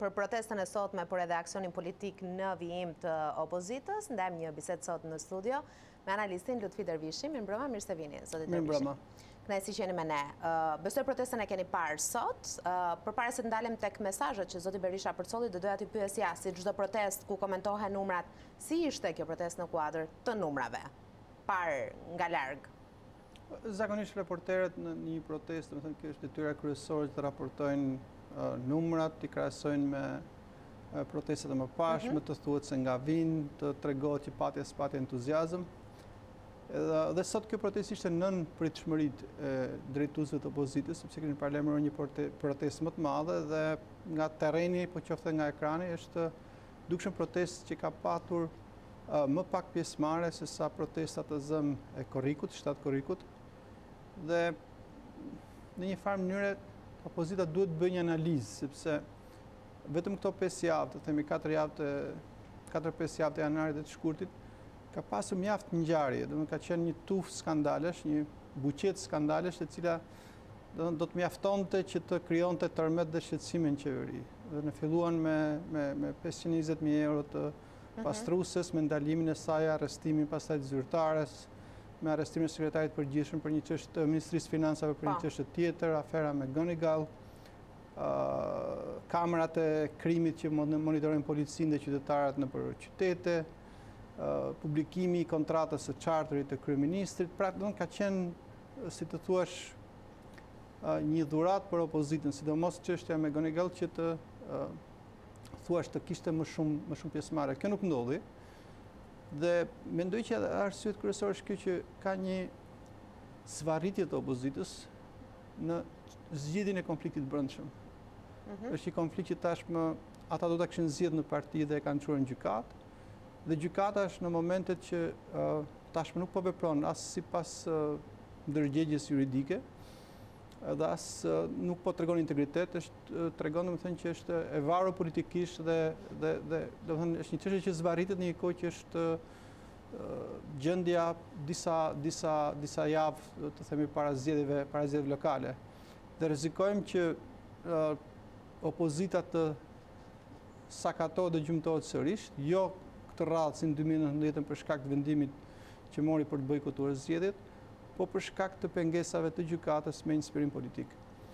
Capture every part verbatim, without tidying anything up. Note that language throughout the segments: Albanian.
për protestën e sotme, por edhe aksionin politik në vijim të opozitës. Ndajmë një bisedë sot në studio me analistin Lutfi Dervishi. Mirëmbrëma, mirë se vini, zoti Dervishi. Mirëmbrëma. Kënaqësi që jeni me ne. Besoj protestën e keni parë sot. Përpara se të ndalem tek mesazhet që zoti Berisha përcolli, do doja t'i pyesja, si çdo protestë ku komentohen numrat, si ishte kjo protestë në kuadër të numrave? Parë nga larg. Zakonisht reporterët në një protestë, më thënë, kjo është detyra kryesore të raportojnë uh, numrat, të krahasojnë me uh, protestat e mëparshme, mm -hmm. të thuhet se nga vinë, të tregohet që pati as pati entuziazëm. Edhe dhe sot kjo protestë ishte nën pritshmëritë e drejtuesve të opozitës, sepse kemi paralajmëruar një protestë më të madhe dhe nga terreni, po qoftë nga ekrani, është dukshëm protestë që ka patur uh, më pak pjesëmarrje se sa protestat e zëm e Korrikut, shtat Korrikut. Dhe në një farë mënyre opozita duhet të bëjë një analizë, sepse vetëm këto pesë javë, të themi katër javë të katër pesë javë të janarit dhe të shkurtit, ka pasur mjaft ngjarje, do të ka qenë një tufë skandalesh, një buqet skandalesh, e cila do, do të mjaftonte që të krijonte tërmet dhe shqetësime në qeveri. Dhe ne filluan me me me pesëqind e njëzet mijë euro të pastruses, me ndalimin e saj, arrestimin pastaj të zyrtares, me arrestimin e sekretarit përgjithshëm për një çështje të Ministrisë Financave për një çështje tjetër, afera me Gonigal, uh, kamerat e krimit që monitorojnë policinë dhe qytetarët nëpër qytete, uh, publikimi i kontratës së charterit të kryeministrit. Pra, do ka qenë, si të thuash, uh, një dhuratë për opozitën, sidomos çështja me Gonigal që të uh, thuash të kishte më shumë më shumë pjesëmarrje. Kjo nuk ndodhi. Dhe mendoj që arsyet kryesore është kjo që ka një zvarritje të opozitës në zgjidhjen e konfliktit brendshëm. Mm -hmm. Është një konflikt që tashmë ata do ta kishin zgjedhur në parti dhe e kanë çuar në gjykatë. Dhe gjykata është në momentet që uh, tashmë nuk po vepron as sipas uh, ndërgjegjes juridike, dhe as uh, nuk po tregon integritet, është uh, tregon domethënë që është e varur politikisht dhe dhe dhe domethënë është një çështje që zvarritet në një kohë që është uh, gjendja disa disa disa javë, të themi para zgjedhjeve, para zgjedhjeve lokale. Dhe rrezikojmë që uh, opozita të sakatohet dhe gjymtohet sërish, jo këtë radhë si në dy mijë e nëntëdhjetë për shkak të vendimit që mori për të bojkotuar zgjedhjet, po për shkak të pengesave të gjykatës me inspirim politik.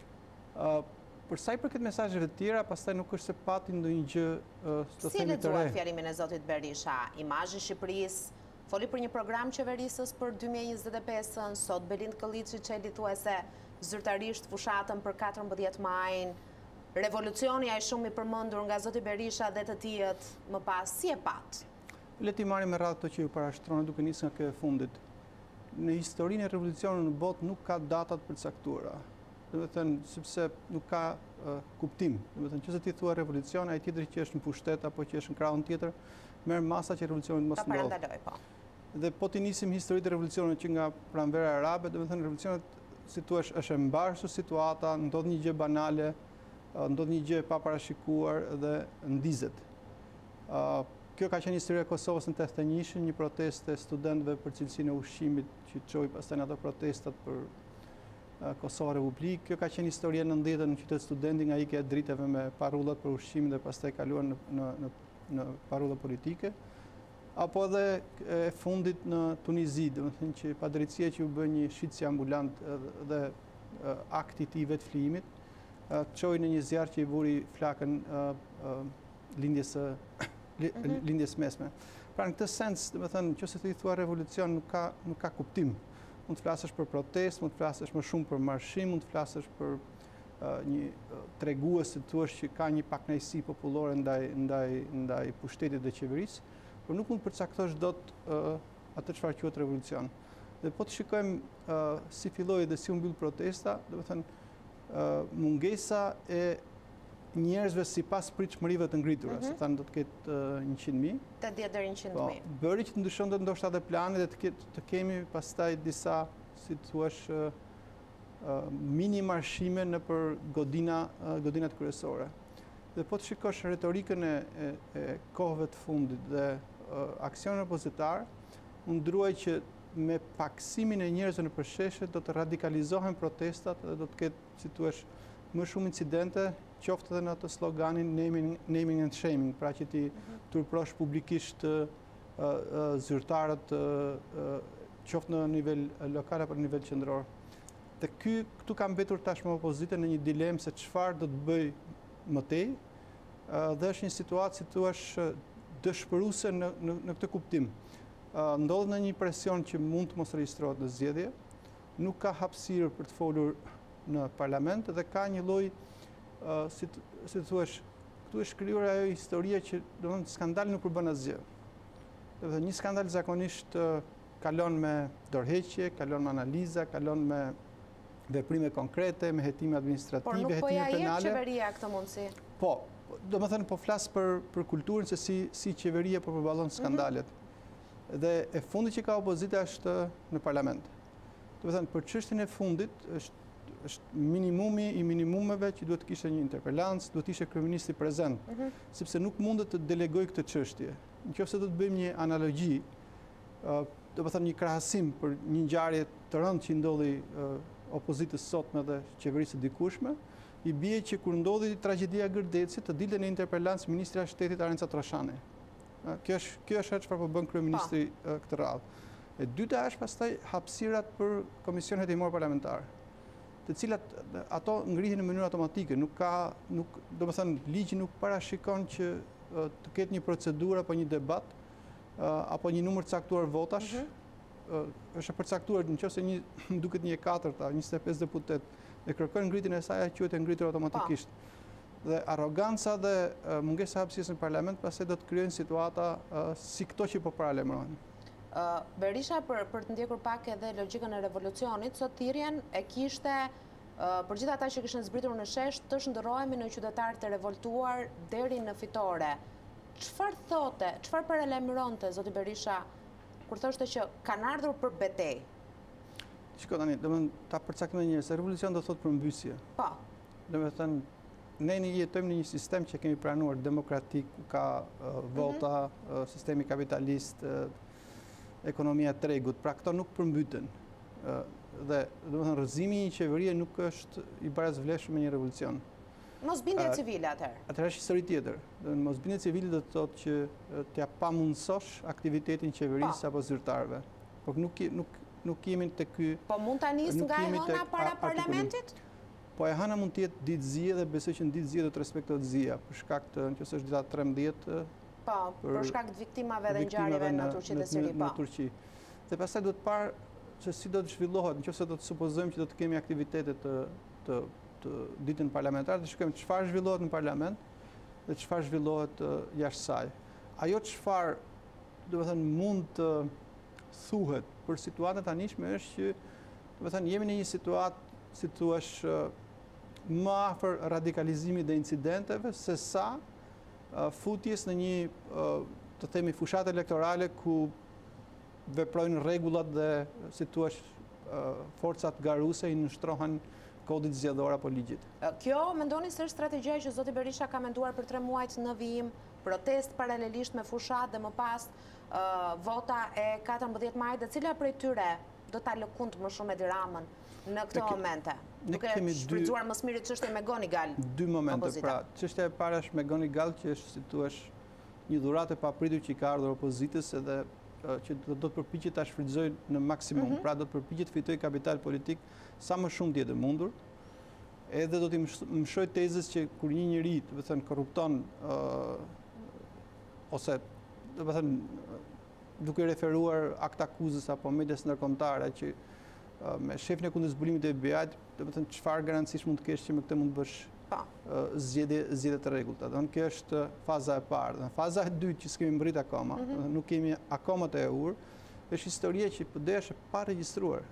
Uh, për sa i përket mesazheve të tjera, pastaj nuk është se pati ndonjë gjë uh, të si themi të re. Si lexuat fjalimin e zotit Berisha? Imazhi i Shqipërisë, foli për një program qeverisës për dy mijë e njëzet e pesën, sot Belind Kolliçi çeli thuajse zyrtarisht fushatën për katërmbëdhjetë majin, revolucioni ai shumë i përmendur nga zoti Berisha dhe të tjerët më pas, si e pat? Le ti marrim me radhë ato që ju parashtronë duke nisur nga kjo e fundit. Në historinë e revolucionit në botë nuk ka datat përcaktuara. Do të thënë, sepse nuk ka uh, kuptim. Do të thënë, nëse ti thua revolucion, ai tjetri që është në pushtet apo që është në krahun tjetër, merr masa që revolucioni mos ndodhë. Ta parandaloj, po. Dhe po të nisim historitë e revolucionit që nga pranvera arabe, do të thënë revolucionet, si thua, është e mbarshur situata, ndodh një gjë banale, uh, ndodh një gjë e paparashikuar dhe ndizet. Uh, Kjo ka qenë historia e Kosovës në tetëdhjetë e një, një protestë e studentëve për cilësinë e ushqimit që çoi pastaj në ato protestat për uh, Kosova Republikë. Kjo ka qenë historia në nëntëdhjetë në qytet studenti nga ikja e dritave me parrullat për ushqimin dhe pastaj kaluar në në në, në parrulla politike. Apo edhe e fundit në Tunizi, domethënë që padrejtësia që u bë një shitje ambulant dhe uh, akti i tij vetë flijimit, uh, çoi në një zjarr që i vuri flakën uh, uh, lindjes së Mm -hmm. lindjes mesme. Pra në këtë sens, domethënë, nëse ti thua revolucion nuk ka nuk ka kuptim. Mund të flasësh për protestë, mund të flasësh më shumë për marshim, mund të flasësh për uh, një uh, tregues të thuash që ka një pakënaqësi popullore ndaj ndaj ndaj pushtetit dhe qeverisë, por nuk mund të përcaktosh dot uh, atë çfarë quhet revolucion. Dhe po të shikojmë uh, si filloi dhe si u mbyll protesta, domethënë uh, mungesa e njerëzve sipas pritshmërive të ngritura, mm -hmm. se thanë do të ketë uh, njëqind mijë. tetëdhjetë deri në njëqind mijë. Po, bëri që të ndryshonte ndoshta edhe plani dhe të, ketë, të kemi pastaj disa, si të thuash, uh, uh, mini marshime nëpër godina uh, godinat kryesore. Dhe po të shikosh retorikën e, e, e kohëve të fundit dhe uh, aksionin opozitar, u ndruaj që me paksimin e njerëzve në përsheshe do të radikalizohen protestat dhe do të ketë, si thuash, më shumë incidente qoftë edhe në atë sloganin naming, naming and shaming, pra që ti turprosh publikisht uh, uh, zyrtarët uh, qoftë në nivel lokal apo në nivel qendror. Dhe ky këtu ka mbetur tashmë opozita në një dilemë se çfarë do të bëj më tej, uh, dhe është një situatë si thua dëshpëruese në, në, në këtë kuptim. Uh, ndodh në një presion që mund të mos regjistrohet në zgjedhje, nuk ka hapësirë për të folur në parlament dhe ka një lloj uh, si të, si të thuash, këtu është krijuar ajo historia që domethënë skandali nuk përbën asgjë. Do të një skandal zakonisht uh, kalon me dorëheqje, kalon me analiza, kalon me veprime konkrete, me hetime administrative, hetime penale. Por nuk po ja jep qeveria këtë mundësi. Po, do më thënë po flas për, për kulturën se si, si qeveria po përballon skandalet. Mm-hmm. Dhe e fundi që ka opozita është në parlament. Do më thënë, për çështjen e fundit është, është minimumi i minimumeve që duhet të kishte një interpelancë, duhet të ishte kryeministri prezent, mm-hmm. sepse nuk mundet të delegoj këtë çështje. Nëse do të bëjmë një analogji, uh, do të thënë një krahasim për një ngjarje të rëndë që ndodhi uh, opozitës sotme dhe qeverisë së dikushme, i bie që kur ndodhi tragjedia e Gërdecit të dilte në interpelancë ministra e Shtetit Arenca Troshani. Kjo është kjo është çfarë po bën kryeministri këtë radhë. E dyta është pastaj hapësirat për komisionet hetimor parlamentar, të cilat ato ngrihen në mënyrë automatike, nuk ka nuk do të thënë ligji nuk parashikon që të ketë një procedurë apo një debat apo një numër caktuar votash. Mm-hmm. është e përcaktuar nëse një duket një e katërta, njëzet e pesë deputet e kërkojnë ngritjen e saj, quhet e ngritur automatikisht. Pa. Dhe arroganca dhe uh, mungesa e hapësirës në parlament pastaj do të krijojnë situata uh, si këto që po paralajmërohen. Uh, Berisha për për të ndjekur pak edhe logjikën e revolucionit, sot thirrjen e kishte uh, për gjithë ata që kishin zbritur në shesh të shndërrohemi në qytetarë të revoltuar deri në fitore. Çfarë thote, çfarë paralajmëronte zoti Berisha kur thoshte që kanë ardhur për betejë? Shiko tani, domethënë ta përcaktoj një se revolucion do thotë përmbysje. Po. Domethënë ne ne jetojmë në një sistem që kemi pranuar demokratik, ka uh, vota, mm-hmm. uh, sistemi kapitalist, uh, ekonomia e tregut, pra këto nuk përmbyten. Uh, dhe domethënë rrëzimi i një qeverie nuk është i barazvlefshëm me një revolucion. Mosbindje uh, civile atëherë. Atëherë është histori tjetër. Mosbindje civile do të thotë që uh, t'ja pamundsosh aktivitetin qeverisë apo zyrtarëve. Por nuk nuk nuk jemi te ky. Po mund ta nis nga hëna para parlamentit? Po e hëna mund të jetë ditë zie dhe besoj që në ditë zie do të respektohet zia, për shkak të nëse është dita trembëdhjetë. Po, për, për shkak të viktimave dhe ngjarjeve në Turqi dhe Siri, po. Në Turqi. Dhe pastaj do të parë se si do të zhvillohet, nëse do të supozojmë që do të kemi aktivitete të të të ditën parlamentare, të shikojmë çfarë zhvillohet në parlament dhe çfarë zhvillohet jashtë saj. Ajo çfarë, do të thënë, mund të thuhet për situatën tanishme është që, do të thënë, jemi në një situatë, si thua, më afër radikalizimit dhe incidenteve se sa uh, futjes në një, uh, të themi, fushat elektorale ku veprojnë rregullat dhe, si thua, uh, forcat garuese i nënshtrohen kodit zgjedhor apo ligjit. Kjo mendoni se është strategjia që zoti Berisha ka menduar për tre muajt në vijim, protest paralelisht me fushat dhe më pas uh, vota e katërmbëdhjetë majit, dhe cila prej tyre do ta lëkund më shumë Edi Ramën në këto momente? Duke shfrytzuar më së miri çështjen me Gonigal. Dy momente, pra, çështja e parë është me Gonigal, që është, si thua, një dhuratë e papritur që i ka ardhur opozitës edhe uh, që do, do të përpiqet ta shfrytëzojë në maksimum, mm-hmm. pra do të përpiqet të fitojë kapital politik sa më shumë tjetë mundur, edhe do t'i mshoj tezës që kur një njëri, të të thënë, korrupton, uh, ose, të të thënë, duke referuar akt akuzës apo medias ndërkombëtare që uh, me shefin e kundërzbulimit të F B I-t, të të thënë, çfarë garancish mund të kesh që me këtë mund të bësh uh, zgjedhje zgjedhje të rregullta. Do të kjo është faza e parë. Dhe faza e dytë që s'kemi mbrit akoma, mm-hmm. nuk kemi akoma të eur, është historia që P D S është pa regjistruar.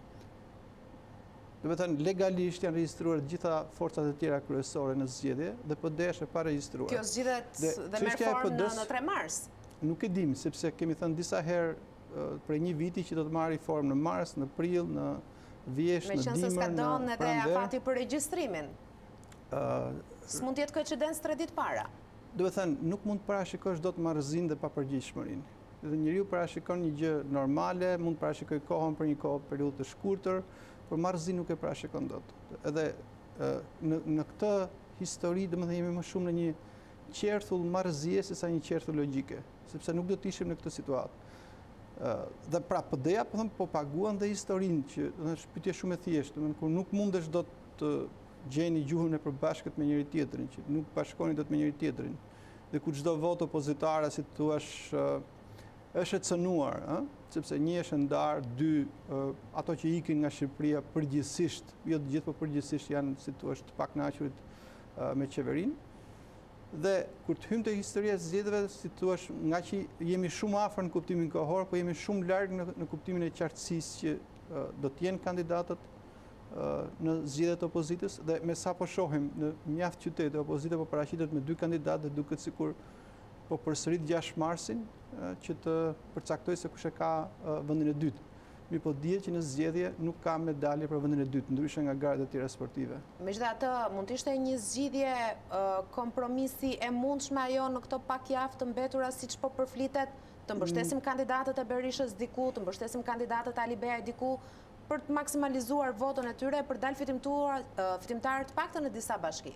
Do të thënë, legalisht janë regjistruar gjitha forcat e tjera kryesore në zgjedhje dhe P D S është pa regjistruar. Kjo zgjidhet dhe, dhe merr formë në, në tre mars. Nuk e dim, sepse kemi thënë disa herë uh, prej një viti që do të marrë formë në mars, në prill, në vjesh, në dimër, në pranver. Me qenë se s'ka donë edhe afati për regjistrimin. Uh, S'mund të jetë koincidencë tre ditë para. Do të thënë, nuk mund të parashikosh dot marrëzinë dhe papërgjegjshmërinë. Dhe njeriu parashikon një gjë normale, mund të parashikoj kohën për një kohë periudhë të shkurtër, por marrëzinë nuk e parashikon dot. Edhe uh, në, në këtë histori, domethënë jemi më shumë në një qerthull marrëzie se sa një qerthull logjike, sepse nuk do të ishim në këtë situatë. Uh, dhe pra P D-ja po them po paguan dhe historinë që është pyetje shumë e thjeshtë, domethënë kur nuk mundesh dot të gjeni gjuhën e përbashkët me njëri tjetrin, që nuk bashkoni dot me njëri tjetrin. Dhe ku çdo votë opozitare, si thua, uh, është e cënuar, ëh, sepse një është ndar, dy uh, ato që ikin nga Shqipëria përgjithsisht, jo të gjithë, por përgjithsisht janë, si thua, të pakënaqurit uh, me qeverinë. Dhe kur të hymë të historia e zgjedhjeve, si thua, nga që jemi shumë afër në kuptimin kohor, po jemi shumë larg në, në kuptimin e qartësisë që uh, do të jenë kandidatët uh, në zgjedhjet e opozitës, dhe me sa po shohim në mjaft qytete opozita po paraqitet me dy kandidatë, dhe duket sikur po përsërit gjashtë marsin uh, që të përcaktojë se kush e ka uh, vendin e dytë. Mi po dihet që në zgjedhje nuk ka medalje për vendin e dytë, ndryshe nga garat e tjera sportive. Megjithatë, mund të ishte një zgjidhje uh, kompromisi e mundshme ajo në këto pak javë të mbetura, siç po përflitet, të mbështesim mm. kandidatët e Berishës diku, të mbështesim kandidatët e Ali Beaj diku, për të maksimalizuar votën e tyre, për dalë fitimtar uh, fitimtarë të paktën në disa bashki.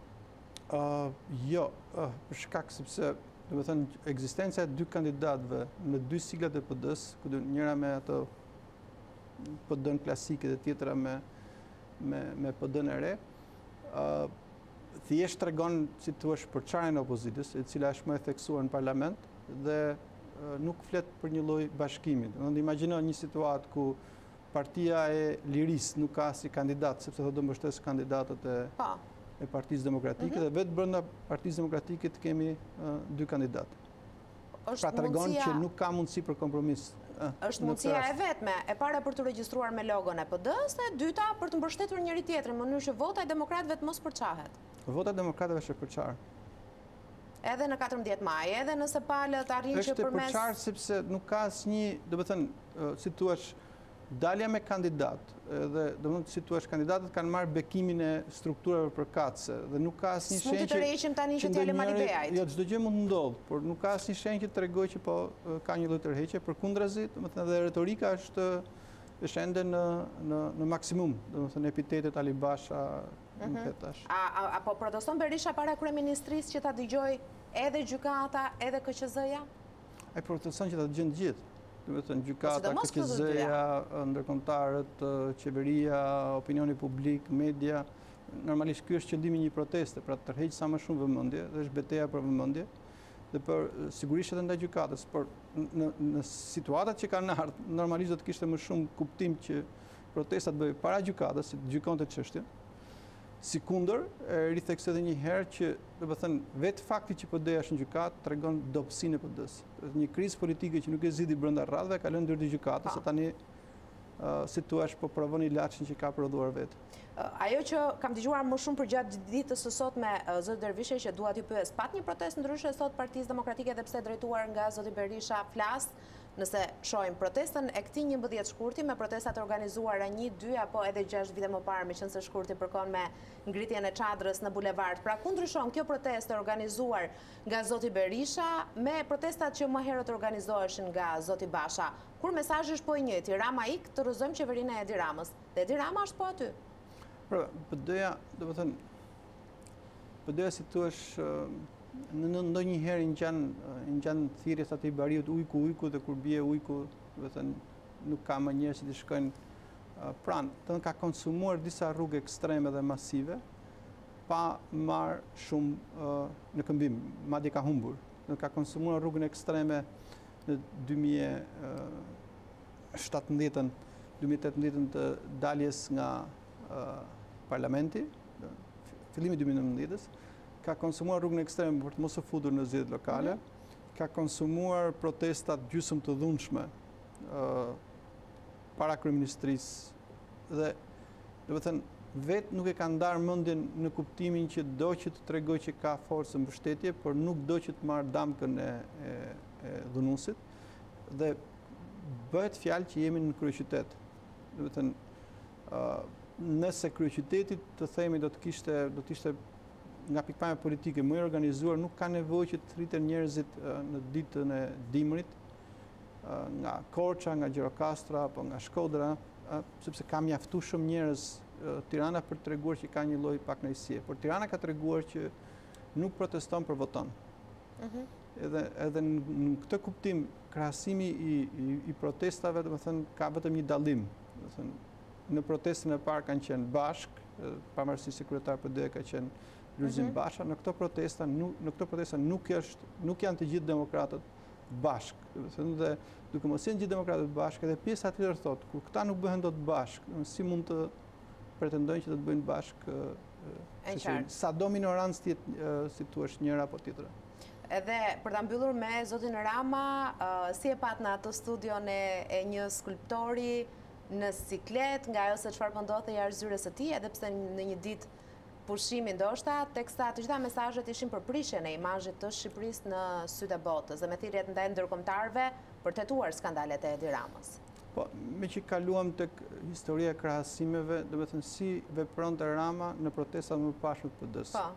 Uh, jo, uh, për shkak sepse do të thënë ekzistenca e dy kandidatëve në dy siglat e P D-s, ku njëra me ato P D-n klasike dhe tjetra me, me, me P D-n e re, uh, thjesht tregon, si thua, përçarjen e opozitës, e cila është më e theksuar në parlament, dhe uh, nuk flet për një lloj bashkimi. Do të imagjino një situatë ku Partia e Lirisë nuk ka si kandidat, sepse do të mbështes kandidatët e, e Partisë Demokratike, mm-hmm. dhe vetë brenda Partisë Demokratike të kemi uh, dy kandidatë. Pra tregon mundësia... që nuk ka mundësi për kompromis. Është mundësia e vetme, e para për të regjistruar me logon e P D-s, e dyta për të mbështetur njëri tjetrin, në mënyrë që vota e demokratëve të mos përçahet. Vota e demokratëve është e përçarë. Edhe në katërmbëdhjetë maj, edhe nëse palët arrin që përmes... Është e përçarë sepse nuk ka asnjë, do të thënë, si thua, dalja me kandidat, dhe do të thënë, si thua, kandidatët kanë marrë bekimin e strukturave përkatëse, dhe nuk ka asnjë shenjë që... S'mund të tërheqim tani që t'jale Ali Beajt. Jo, çdo gjë mund të ndodhë, por nuk ka asnjë shenjë që të tregojë që po ka një lloj tërheqje, përkundrazi, do të thënë, dhe retorika është është ende në në në maksimum, do të thënë, epitetet Ali Basha, nuk e tash. A apo proteston Berisha para kryeministrisë që ta dëgjoj edhe gjykata, edhe K Q Z-ja? Ai proteston që ta dëgjojnë të gjithë. Do të thënë gjykata, K Q Z-ja, ndërkombëtarët, qeveria, opinioni publik, media. Normalisht ky është qëllimi i një proteste, pra të tërheq sa më shumë vëmendje, dhe është betejë për vëmendje, dhe për sigurisht edhe ndaj gjykatës, por në në situatat që kanë ardhur, normalisht do të kishte më shumë kuptim që protestat bëhej para gjykatës, si të gjykonte çështjen. Sikundër, ritheksoj edhe një herë që, do të thënë, vetë fakti që P D-ja është në gjykatë tregon dobësinë e P D-s. Një krizë politike që nuk e zgjidhi brenda radhave, ka lënë ndër dy gjykatës, se tani uh, si thua, po provon ilaçin që ka prodhuar vetë. Ajo që kam dëgjuar më shumë përgjatë ditës së sot me zot Dervishe, që dua t'ju pyes, pat një protestë ndryshe sot Partisë Demokratike dhe pse drejtuar nga zoti Berisha flas, nëse shohim protestën e këtij njëmbëdhjetë shkurti me protestat organizuara një, dy apo edhe gjashtë vite më parë, meqense shkurti përkon me ngritjen e çadrës në bulevard. Pra ku ndryshon kjo protestë organizuar nga zoti Berisha me protestat që më herët organizoheshin nga zoti Basha? Kur mesazhi është po i njëjti, Rama ik, të rrëzojmë qeverinë e Edi Ramës. Dhe Edi Rama është po aty. Pra, P D-ja, do të thënë, P D-ja si thua në ndonjëherë ngjan thirrjes aty bariut ujku ujku, dhe kur bie ujku, do të thënë, nuk ka më njerëz që të shkojnë uh, pranë. Do të ka konsumuar disa rrugë ekstreme dhe masive pa marr shumë uh, në këmbim, madje ka humbur. Do ka konsumuar rrugën ekstreme në dy mijë e shtatëmbëdhjetën, dy mijë e tetëmbëdhjetën të daljes nga uh, parlamenti, fillimi dy mijë e nëntëmbëdhjetës, ka konsumuar rrugën ekstreme për të mos u futur në zgjedhjet lokale, mm-hmm. ka konsumuar protestat gjysmë të dhunshme uh, para kryeministrisë, dhe do të thënë vetë nuk e ka ndarë mendjen në kuptimin që do që të tregojë që ka forcë mbështetje, por nuk do që të marrë damkën e, e, e dhunuesit, dhe bëhet fjalë që jemi në kryeqytet. Do të thënë uh, nëse kryeqyteti të themi do të kishte do të ishte nga pikpamja politike më i organizuar, nuk ka nevojë që të rriten njerëzit uh, në ditën e dimrit uh, nga Korça, nga Gjirokastra apo nga Shkodra, uh, sepse ka mjaftuar shumë njerëz Tirana për të treguar që ka një lloj pakënaqësie, por Tirana ka treguar që nuk proteston për voton. Mhm. Edhe edhe në këtë kuptim krahasimi i, i, i protestave, domethënë ka vetëm një dallim. Domethënë në protestën e parë kanë qenë bashk, pavarësisht se kryetari P D ka qenë Lulzim Mhm. Basha, në këto protesta nuk në këto protesta nuk është nuk janë të gjithë demokratët bashk. Domethënë dhe duke mos qenë gjithë demokratët bashk, edhe pjesa tjetër thotë, kur këta nuk bëhen dot bashk, si mund të pretendojnë që të të bëjnë bashk E qartë. sa do minorancë të jetë, si thua, njëra apo tjetra. Edhe për ta mbyllur me zotin Rama, uh, si e pat në atë studion e, e një skulptori në siklet, nga ajo se çfarë po ndodhte jashtë zyres së tij, edhe pse në një ditë pushimi ndoshta, teksa të gjitha mesazhet ishin për prishjen e imazhit të Shqipërisë në sytë e botës dhe me thirrjet ndaj ndërkombëtarëve për të tetuar skandalet e Edi Ramës. Po, me që kaluam tek historia e krahasimeve, domethënë si vepronte Rama në protestat më pashme të P D-s. Po.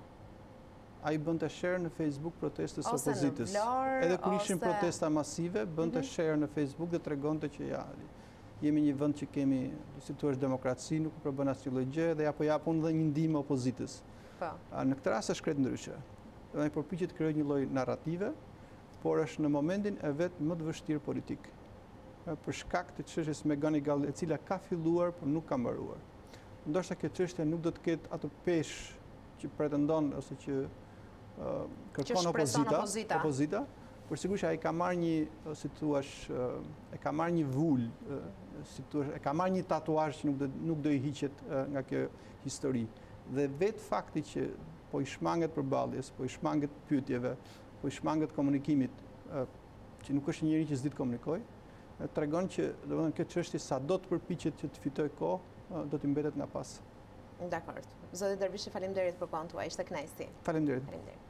Ai bënte share në Facebook protestës Ose në opozitës. Vlorë, Edhe kur ishin ose- protesta masive, bënte Mhm. share në Facebook dhe tregonte që ja, jemi një vend që kemi, si thua, demokraci, nuk u përbën asnjë lloj gjë dhe apo japun dhe një ndihmë opozitës. Po. A, Në këtë rast është krejt ndryshe. Do të përpiqet të krijojë një lloj narrative, por është në momentin e vet më të vështirë politik. A, Për shkak të çështjes me Ganigal, e cila ka filluar, por nuk ka mbaruar. Ndoshta kjo çështje nuk do të ketë atë peshë që pretendon ose që uh, kërkon shpreson opozita, opozita. opozita, por sigurisht ai ka marrë një, si thuash, uh, e ka marrë një vul, uh, si thuash, e ka marrë një tatuazh që nuk do nuk do i hiqet uh, nga kjo histori. Dhe vetë fakti që po i shmanget përballjes, po i shmanget pyetjeve, po i shmanget komunikimit, uh, që nuk është njëri që s'di të komunikoj, uh, tregon që domethënë kjo çështje sa do të përpiqet që të fitojë kohë, uh, do të mbetet nga pas. Dakor. Zoti Dervishi, faleminderit për kohën tuaj, ishte kënaqësi. Faleminderit. Faleminderit.